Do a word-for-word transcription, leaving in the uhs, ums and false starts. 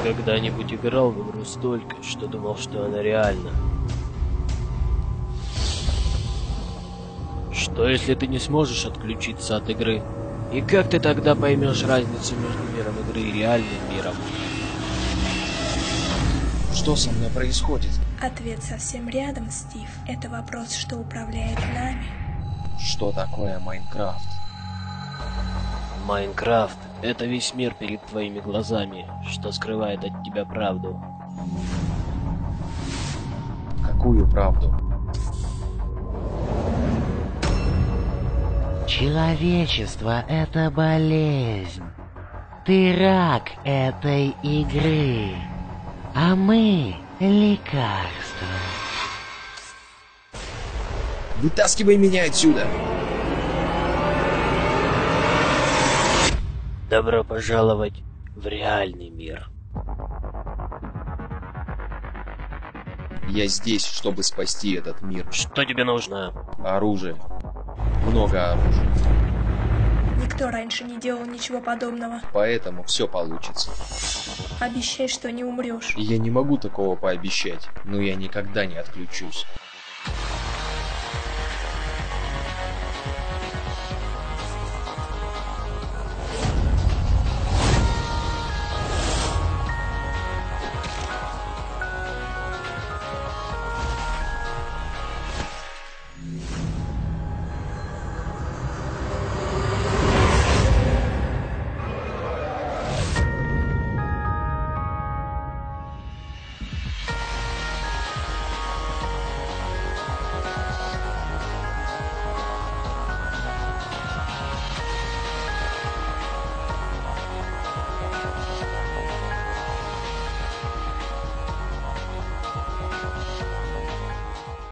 когда-нибудь играл в игру столько, что думал, что она реальна? Что если ты не сможешь отключиться от игры? И как ты тогда поймешь разницу между миром игры и реальным миром? Что со мной происходит? Ответ совсем рядом, Стив. Это вопрос, что управляет нами. Что такое Майнкрафт? Майнкрафт — это весь мир перед твоими глазами, что скрывает от тебя правду. Какую правду? Человечество — это болезнь. Ты рак этой игры. А мы — лекарство. Вытаскивай меня отсюда! Добро пожаловать в реальный мир. Я здесь, чтобы спасти этот мир. Что тебе нужно? Оружие. Много оружия. Никто раньше не делал ничего подобного. Поэтому все получится. Обещай, что не умрешь. Я не могу такого пообещать, но я никогда не отключусь.